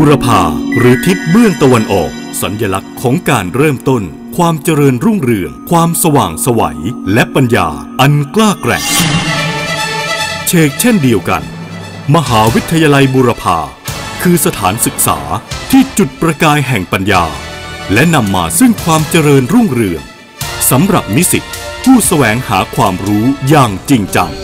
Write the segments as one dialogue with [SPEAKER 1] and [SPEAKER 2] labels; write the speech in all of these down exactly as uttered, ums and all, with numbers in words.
[SPEAKER 1] รพาหรือทิศเบื้องตะวันออกสัญลักษณ์ของการเริ่มต้นความเจริญรุ่งเรืองความสว่างไสวและปัญญาอันกล้าแกร่งเชกเช่นเดียวกันมหาวิทยาลัยบูรพาคือสถานศึกษาที่จุดประกายแห่งปัญญาและนำมาซึ่งความเจริญรุ่งเรืองสำหรับนิสิตผู้แสวงหาความรู้อย่างจริงจัง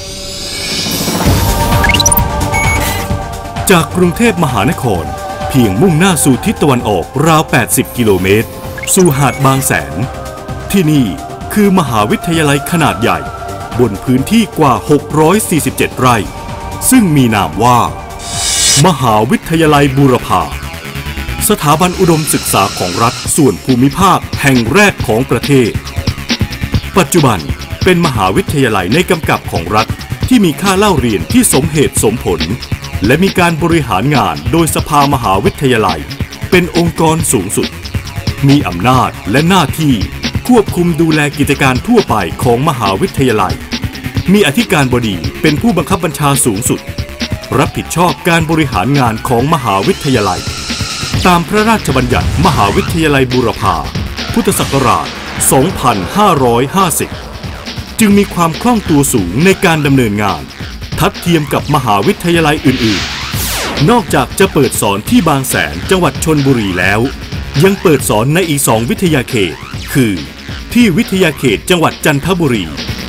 [SPEAKER 1] จากกรุงเทพมหานครเพียงมุ่งหน้าสู่ทิศตะวันออกราวแปดสิบกิโลเมตรสู่หาดบางแสนที่นี่คือมหาวิทยาลัยขนาดใหญ่บนพื้นที่กว่าหกร้อยสี่สิบเจ็ดไร่ซึ่งมีนามว่ามหาวิทยาลัยบูรพาสถาบันอุดมศึกษาของรัฐส่วนภูมิภาคแห่งแรกของประเทศปัจจุบันเป็นมหาวิทยาลัยในกำกับของรัฐที่มีค่าเล่าเรียนที่สมเหตุสมผลและมีการบริหารงานโดยสภามหาวิทยาลัยเป็นองค์กรสูงสุดมีอำนาจและหน้าที่ควบคุมดูแลกิจการทั่วไปของมหาวิทยาลัยมีอธิการบดีเป็นผู้บังคับบัญชาสูงสุดรับผิดชอบการบริหารงานของมหาวิทยาลัยตามพระราชบัญญัติมหาวิทยาลัยบูรพาพุทธศักราช สองพันห้าร้อยห้าสิบ จึงมีความคล่องตัวสูงในการดำเนินงานทัดเทียมกับมหาวิทยาลัยอื่นๆนอกจากจะเปิดสอนที่บางแสนจังหวัดชลบุรีแล้วยังเปิดสอนในอีกสองวิทยาเขตคือที่วิทยาเขตจังหวัดจันทบุรี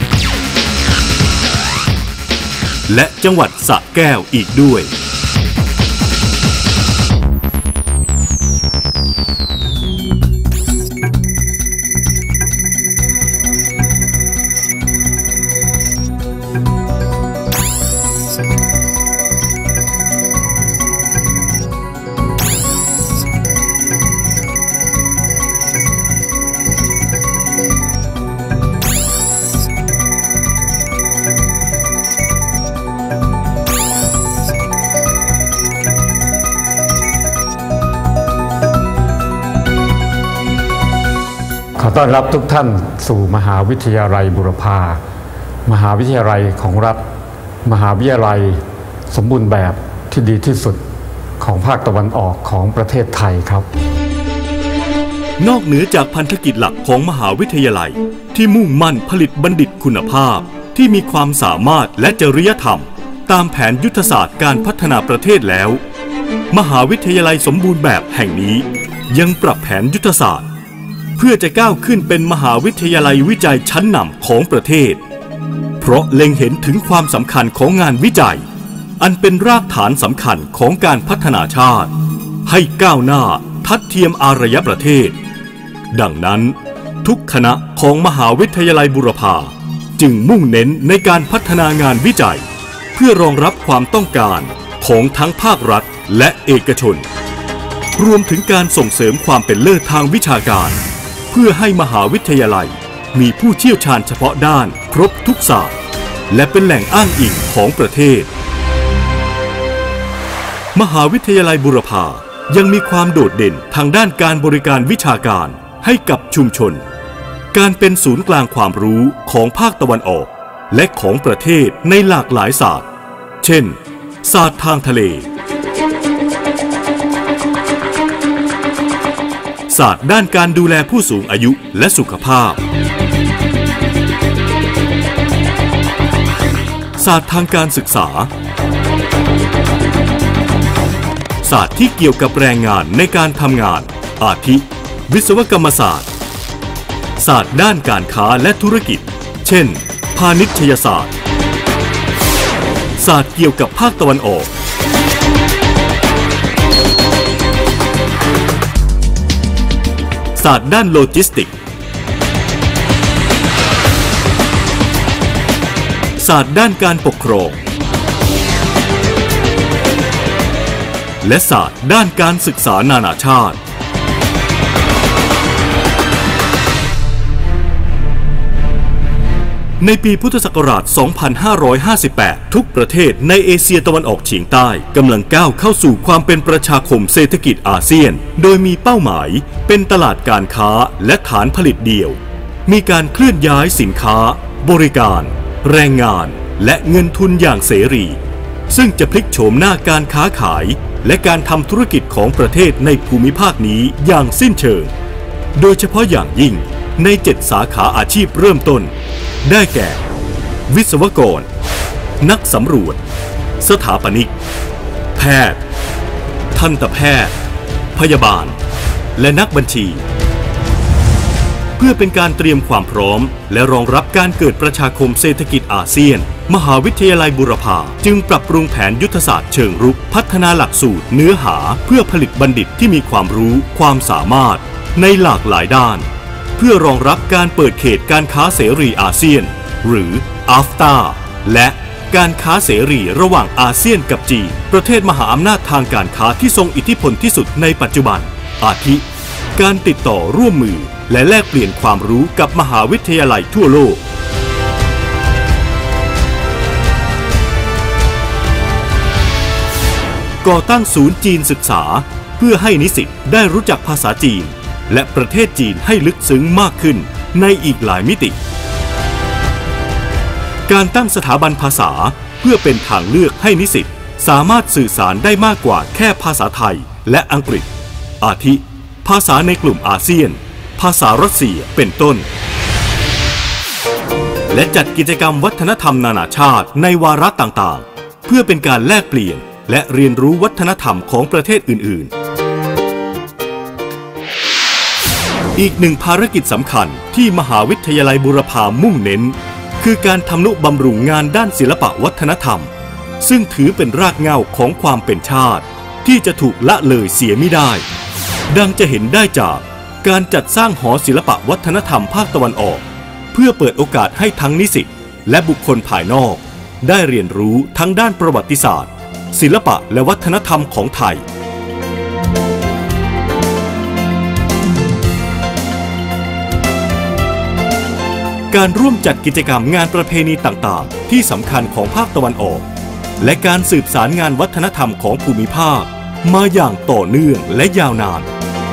[SPEAKER 1] และจังหวัดสระแก้วอีกด้วย
[SPEAKER 2] ขอต้อนรับทุกท่านสู่มหาวิทยาลัยบูรพามหาวิทยาลัยของรัฐมหาวิทยาลัยสมบูรณ์แบบที่ดีที่สุดของภาคตะวันออกของประเทศไทยครับ
[SPEAKER 1] นอกเหนือจากพันธกิจหลักของมหาวิทยาลัยที่มุ่งมั่นผลิตบัณฑิตคุณภาพที่มีความสามารถและจริยธรรมตามแผนยุทธศาสตร์การพัฒนาประเทศแล้วมหาวิทยาลัยสมบูรณ์แบบแห่งนี้ยังปรับแผนยุทธศาสตร์เพื่อจะก้าวขึ้นเป็นมหาวิทยาลัยวิจัยชั้นนำของประเทศเพราะเล็งเห็นถึงความสำคัญของงานวิจัยอันเป็นรากฐานสำคัญของการพัฒนาชาติให้ก้าวหน้าทัดเทียมอารยประเทศดังนั้นทุกคณะของมหาวิทยาลัยบูรพาจึงมุ่งเน้นในการพัฒนางานวิจัยเพื่อรองรับความต้องการของทั้งภาครัฐและเอกชนรวมถึงการส่งเสริมความเป็นเลิศทางวิชาการเพื่อให้มหาวิทยาลัยมีผู้เชี่ยวชาญเฉพาะด้านครบทุกศาสตร์และเป็นแหล่งอ้างอิงของประเทศมหาวิทยาลัยบูรพายังมีความโดดเด่นทางด้านการบริการวิชาการให้กับชุมชนการเป็นศูนย์กลางความรู้ของภาคตะวันออกและของประเทศในหลากหลายศาสตร์เช่นศาสตร์ทางทะเลศาสตร์ด้านการดูแลผู้สูงอายุและสุขภาพศาสตร์ทางการศึกษาศาสตร์ที่เกี่ยวกับแรงงานในการทำงานอาทิวิศวกรรมศาสตร์ศาสตร์ด้านการค้าและธุรกิจเช่นพาณิชยศาสตร์ศาสตร์เกี่ยวกับภาคตะวันออกศาสตร์ด้านโลจิสติกส์ศาสตร์ด้านการปกครองและศาสตร์ด้านการศึกษานานาชาติในปีพุทธศักราช สองพันห้าร้อยห้าสิบแปด ทุกประเทศในเอเชียตะวันออกเฉียงใต้กำลังก้าวเข้าสู่ความเป็นประชาคมเศรษฐกิจอาเซียนโดยมีเป้าหมายเป็นตลาดการค้าและฐานผลิตเดี่ยวมีการเคลื่อนย้ายสินค้าบริการแรงงานและเงินทุนอย่างเสรีซึ่งจะพลิกโฉมหน้าการค้าขายและการทำธุรกิจของประเทศในภูมิภาคนี้อย่างสิ้นเชิงโดยเฉพาะอย่างยิ่งในเจ็ดสาขาอาชีพเริ่มต้นได้แก่วิศวกรนักสำรวจสถาปนิกแพทย์ทันตแพทย์พยาบาลและนักบัญชีเพื่อเป็นการเตรียมความพร้อมและรองรับการเกิดประชาคมเศรษฐกิจอาเซียนมหาวิทยาลัยบูรพาจึงปรับปรุงแผนยุทธศาสตร์เชิงรุกพัฒนาหลักสูตรเนื้อหาเพื่อผลิตบัณฑิตที่มีความรู้ความสามารถในหลากหลายด้านเพื่อรองรับการเปิดเขตการค้าเสรีอาเซียนหรือ อาฟตา และการค้าเสรีระหว่างอาเซียนกับจีนประเทศมหาอำนาจทางการค้าที่ทรงอิทธิพลที่สุดในปัจจุบันอาทิการติดต่อร่วมมือและแลกเปลี่ยนความรู้กับมหาวิทยาลัยทั่วโลกก่อตั้งศูนย์จีนศึกษาเพื่อให้นิสิตได้รู้จักภาษาจีนและประเทศจีนให้ลึกซึ้งมากขึ้นในอีกหลายมิติการตั้งสถาบันภาษาเพื่อเป็นทางเลือกให้นิสิตสามารถสื่อสารได้มากกว่าแค่ภาษาไทยและอังกฤษอาทิภาษาในกลุ่มอาเซียนภาษารัสเซียเป็นต้นและจัดกิจกรรมวัฒนธรรมนานาชาติในวาระต่างๆเพื่อเป็นการแลกเปลี่ยนและเรียนรู้วัฒนธรรมของประเทศอื่นๆอีกหนึ่งภารกิจสำคัญที่มหาวิทยาลัยบูรพามุ่งเน้นคือการทำนุบำรุงงานด้านศิลปวัฒนธรรมซึ่งถือเป็นรากเหง้าของความเป็นชาติที่จะถูกละเลยเสียไม่ได้ดังจะเห็นได้จากการจัดสร้างหอศิลปวัฒนธรรมภาคตะวันออกเพื่อเปิดโอกาสให้ทั้งนิสิตและบุคคลภายนอกได้เรียนรู้ทั้งด้านประวัติศาสตร์ศิลปะและวัฒนธรรมของไทยการร่วมจัดกิจกรรมงานประเพณีต่างๆที่สำคัญของภาคตะวันออกและการสืบสารงานวัฒนธรรมของภูมิภาคมาอย่างต่อเนื่องและยาวนาน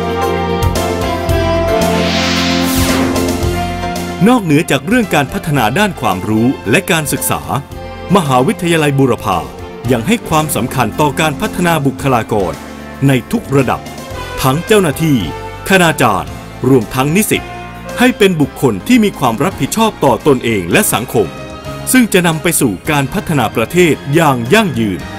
[SPEAKER 1] นอกเหนือจากเรื่องการพัฒนาด้านความรู้และการศึกษามหาวิทยาลัยบูรพายังให้ความสำคัญต่อการพัฒนาบุคลากรในทุกระดับทั้งเจ้าหน้าที่คณาจารย์รวมทั้งนิสิตให้เป็นบุคคลที่มีความรับผิดชอบต่อตนเองและสังคมซึ่งจะนำไปสู่การพัฒนาประเทศอย่างยั่งยืน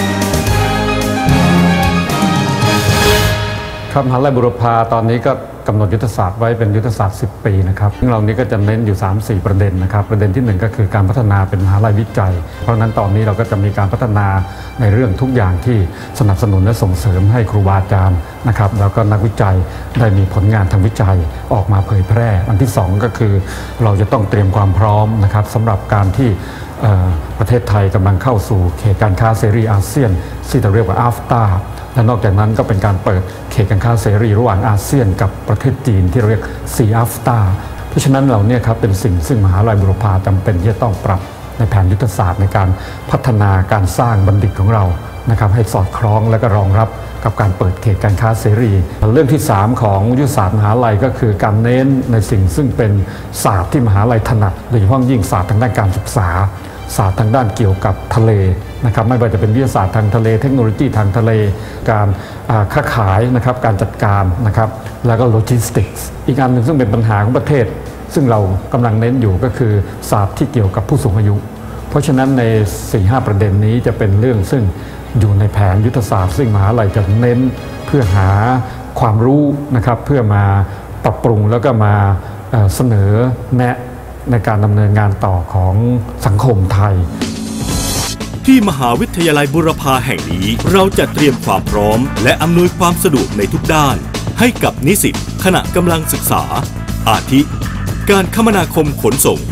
[SPEAKER 2] ครับมหาวิทยาลัยบูรพาตอนนี้ก็กำหนดยุทธศาสตร์ไว้เป็นยุทธศาสตร์สิบปีนะครับซึ่งเรานี้ก็จะเน้นอยู่ สามสี่ ประเด็นนะครับประเด็นที่หนึ่งก็คือการพัฒนาเป็นมหาวิทยาลัยวิจัยเพราะนั้นตอนนี้เราก็จะมีการพัฒนาในเรื่องทุกอย่างที่สนับสนุนและส่งเสริมให้ครูบาอาจารย์นะครับแล้วก็นักวิจัยได้มีผลงานทางวิจัยออกมาเผยแพร่อันที่สองก็คือเราจะต้องเตรียมความพร้อมนะครับสำหรับการที่ประเทศไทยกำลังเข้าสู่เขตการค้าเสรีอาเซียนที่เราเรียกว่า อาฟตา และนอกจากนั้นก็เป็นการเปิดเขตการค้าเสรีระหว่างอาเซียนกับประเทศจีนที่เรียก ซี อาฟตา เพราะฉะนั้นเราเนี่ยครับเป็นสิ่งซึ่งมหาวิทยาลัยบูรพาจำเป็นที่จะต้องปรับในแผนยุทธศาสตร์ในการพัฒนาการสร้างบัณฑิตของเรานะครับให้สอดคล้องและก็รองรับกับการเปิดเขตการค้าเสรีเรื่องที่สามของยุทธศาสตร์มหาวิทยาลัยก็คือการเน้นในสิ่งซึ่งเป็นศาสตร์ที่มหาวิทยาลัยถนัดโดยเฉพาะยิ่งศาสตร์ทางด้านการศึกษาศาสตร์ทางด้านเกี่ยวกับทะเลนะครับไม่ว่าจะเป็นวิทยาศาสตร์ทางทะเลเทคโนโลยีทางทะเลการค้าขายนะครับการจัดการนะครับแล้วก็โลจิสติกส์อีกอันหนึ่งซึ่งเป็นปัญหาของประเทศซึ่งเรากำลังเน้นอยู่ก็คือศาสตร์ที่เกี่ยวกับผู้สูงอายุเพราะฉะนั้นใน สี่ห้า ประเด็นนี้จะเป็นเรื่องซึ่งอยู่ในแผนยุทธศาสตร์ซึ่งมหาวิทยาลัยจะเน้นเพื่อหาความรู้นะครับเพื่อมาปรับปรุงแล้วก็มาเสนอแนะในการดำเนินงานต่อของสังคมไทย
[SPEAKER 1] ที่มหาวิทยาลัยบูรพาแห่งนี้เราจะเตรียมความพร้อมและอำนวยความสะดวกในทุกด้านให้กับนิสิตขณะกำลังศึกษาอาทิการคมนาคมขนส่ง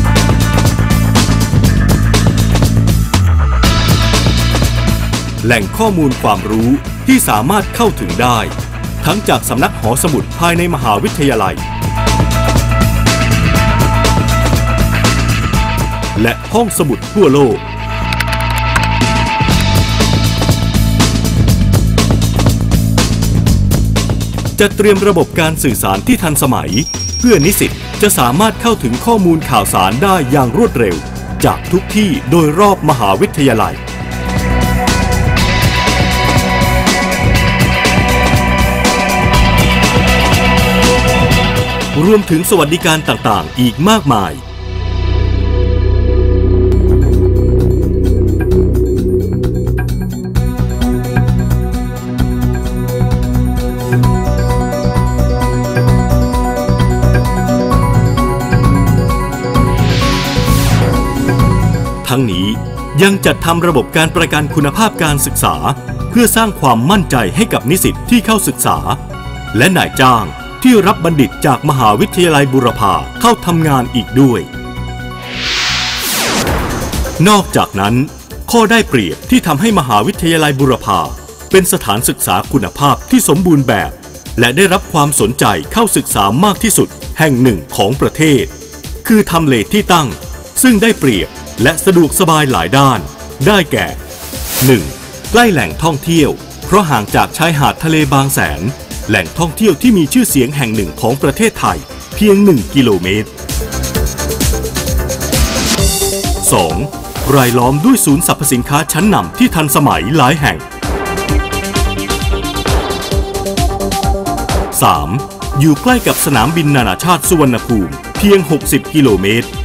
[SPEAKER 1] แหล่งข้อมูลความรู้ที่สามารถเข้าถึงได้ทั้งจากสำนักหอสมุดภายในมหาวิทยาลัยและห้องสมุดทั่วโลกจะเตรียมระบบการสื่อสารที่ทันสมัยเพื่อนิสิตจะสามารถเข้าถึงข้อมูลข่าวสารได้อย่างรวดเร็วจากทุกที่โดยรอบมหาวิทยาลัยรวมถึงสวัสดิการต่างๆอีกมากมายทั้งนี้ยังจัดทำระบบการประกันคุณภาพการศึกษาเพื่อสร้างความมั่นใจให้กับนิสิตที่เข้าศึกษาและนายจ้างที่รับบัณฑิตจากมหาวิทยาลัยบูรพาเข้าทำงานอีกด้วยนอกจากนั้นข้อได้เปรียบที่ทำให้มหาวิทยาลัยบูรพาเป็นสถานศึกษาคุณภาพที่สมบูรณ์แบบและได้รับความสนใจเข้าศึกษามากที่สุดแห่งหนึ่งของประเทศคือทำเลที่ตั้งซึ่งได้เปรียบและสะดวกสบายหลายด้านได้แก่ หนึ่ง. ใกล้แหล่งท่องเที่ยวเพราะห่างจากชายหาดทะเลบางแสนแหล่งท่องเที่ยวที่มีชื่อเสียงแห่งหนึ่งของประเทศไทยเพียงหนึ่งกิโลเมตร สอง. รายล้อมด้วยศูนย์สรรพสินค้าชั้นนำที่ทันสมัยหลายแห่ง สาม. อยู่ใกล้กับสนามบินนานาชาติสุวรรณภูมิเพียงหกสิบกิโลเมตร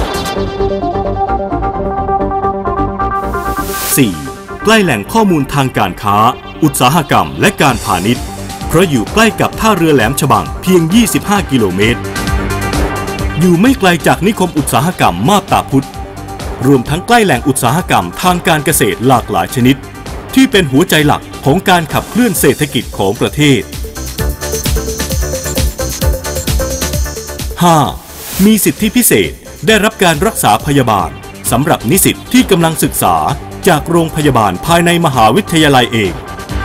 [SPEAKER 1] สี่. ใกล้แหล่งข้อมูลทางการค้าอุตสาหกรรมและการพาณิชย์เพราะอยู่ใกล้กับท่าเรือแหลมฉบังเพียงยี่สิบห้ากิโลเมตรอยู่ไม่ไกลจากนิคมอุตสาหกรรมมาบตาพุธรวมทั้งใกล้แหล่งอุตสาหกรรมทางการเกษตรหลากหลายชนิดที่เป็นหัวใจหลักของการขับเคลื่อนเศรษฐกิจของประเทศ ห้า. มีสิทธิพิเศษได้รับการรักษาพยาบาลสำหรับนิสิตที่กำลังศึกษาจากโรงพยาบาลภายในมหาวิทยาลัยเอง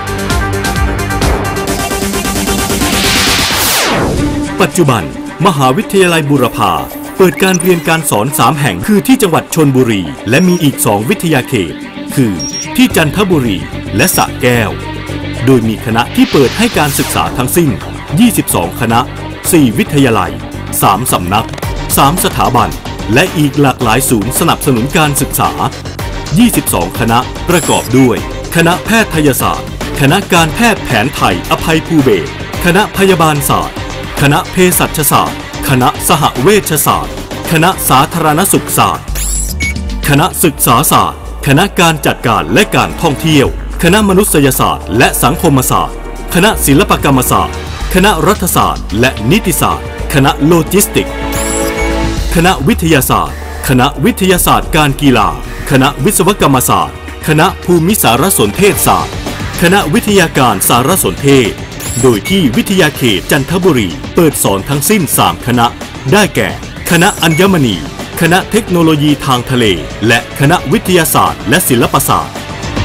[SPEAKER 1] ปัจจุบันมหาวิทยาลัยบูรพาเปิดการเรียนการสอนสามแห่งคือที่จังหวัดชลบุรีและมีอีกสองวิทยาเขตคือที่จันทบุรีและสระแก้วโดยมีคณะที่เปิดให้การศึกษาทั้งสิ้นยี่สิบสองคณะสี่วิทยาลัยสามสำนักสามสถาบันและอีกหลากหลายศูนย์สนับสนุนการศึกษายี่สิบสองคณะประกอบด้วยคณะแพทยศาสตร์คณะการแพทย์แผนไทยอภัยภูเบศรคณะพยาบาลศาสตร์คณะเภสัชศาสตร์คณะสหเวชศาสตร์คณะสาธารณสุขศาสตร์คณะศึกษาศาสตร์คณะการจัดการและการท่องเที่ยวคณะมนุษยศาสตร์และสังคมศาสตร์คณะศิลปกรรมศาสตร์คณะรัฐศาสตร์และนิติศาสตร์คณะโลจิสติกส์คณะวิทยาศาสตร์คณะวิทยาศาสตร์การกีฬาคณะวิศวกรรมศาสตร์คณะภูมิสารสนเทศศาสตร์คณะวิทยาการสารสนเทศโดยที่วิทยาเขตจันทบุรีเปิดสอนทั้งสิ้นสามคณะได้แก่คณะอัญมณีคณะเทคโนโลยีทางทะเลและคณะวิทยาศาสตร์และศิลปศาสตร์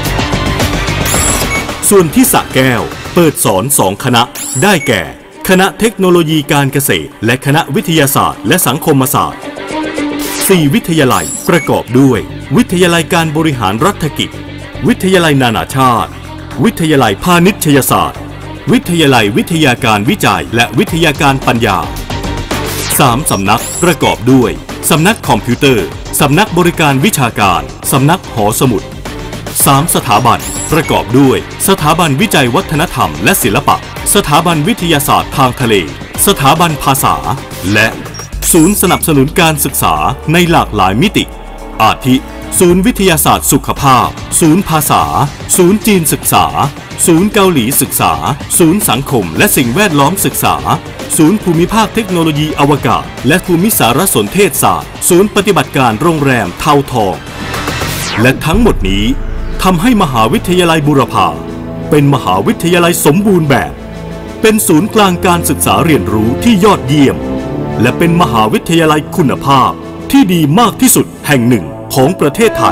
[SPEAKER 1] ส่วนที่สระแก้วเปิดสอนสองคณะได้แก่คณะเทคโนโลยีการเกษตรและคณะวิทยาศาสตร์และสังคมศาสตร์สี่วิทยาลัยประกอบด้วยวิทยาลัยการบริหารรัฐกิจวิทยาลัยนานาชาติวิทยาลัยพาณิชยศาสตร์วิทยาลัยวิทยาการวิจัยและวิทยาการปัญญาสามสำนักประกอบด้วยสำนักคอมพิวเตอร์สำนักบริการวิชาการสำนักหอสมุดสามสถาบันประกอบด้วยสถาบันวิจัยวัฒนธรรมและศิลปะสถาบันวิทยาศาสตร์ทางทะเลสถาบันภาษาและศูนย์สนับสนุนการศึกษาในหลากหลายมิติอาทิศูนย์วิทยาศาสตร์สุขภาพศูนย์ภาษาศูนย์จีนศึกษาศูนย์เกาหลีศึกษาศูนย์สังคมและสิ่งแวดล้อมศึกษาศูนย์ภูมิภาคเทคโนโลยีอวกาศและภูมิสารสนเทศศาสตร์ศูนย์ปฏิบัติการโรงแรมเทาทองและทั้งหมดนี้ทำให้มหาวิทยาลัยบูรพาเป็นมหาวิทยาลัยสมบูรณ์แบบเป็นศูนย์กลางการศึกษาเรียนรู้ที่ยอดเยี่ยมและเป็นมหาวิทยาลัยคุณภาพที่ดีมากที่สุดแห่งหนึ่งของประเทศไทย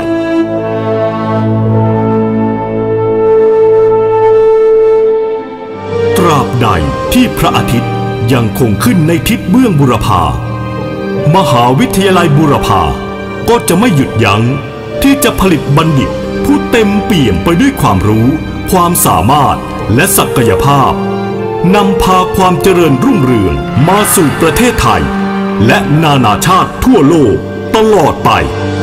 [SPEAKER 1] ตราบใดที่พระอาทิตย์ยังคงขึ้นในทิศเบื้องบูรพามหาวิทยาลัยบูรพาก็จะไม่หยุดยั้งที่จะผลิตบัณฑิตผู้เต็มเปี่ยมไปด้วยความรู้ความสามารถและศักยภาพนำพาความเจริญรุ่งเรืองมาสู่ประเทศไทยและนานาชาติทั่วโลกตลอดไป